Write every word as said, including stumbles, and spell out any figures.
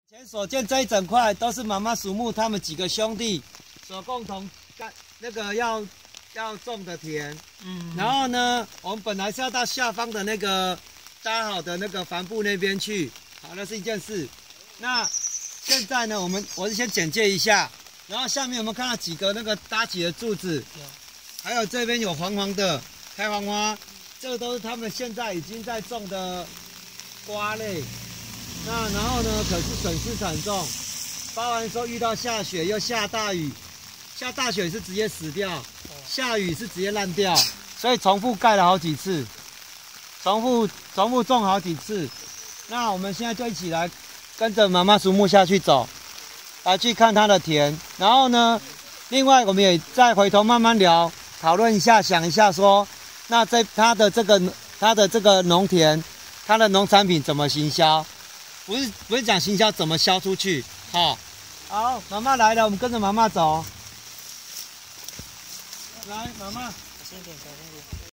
前所见这一整块都是妈妈属木他们几个兄弟所共同干那个要要种的田。嗯，然后呢，我们本来是要到下方的那个搭好的那个帆布那边去，好，那是一件事。那现在呢，我们我是先简介一下，然后下面我们看到几个那个搭起的柱子，还有这边有黄黄的开黄花，这个都是他们现在已经在种的瓜类。那然后呢，可是损失惨重，包含说遇到下雪又下大雨，下大雪是直接死掉，下雨是直接烂掉，所以重复盖了好几次，重复重复种好几次。那我们现在就一起来跟着妈妈属木下去走，来去看她的田。然后呢，另外我们也再回头慢慢聊，讨论一下，想一下说，那在她的这个她的这个农田，她的农产品怎么行销？不是不是讲行销，怎么销出去？好，好，妈妈来了，我们跟着妈妈走。来，妈妈，小心点，小心点。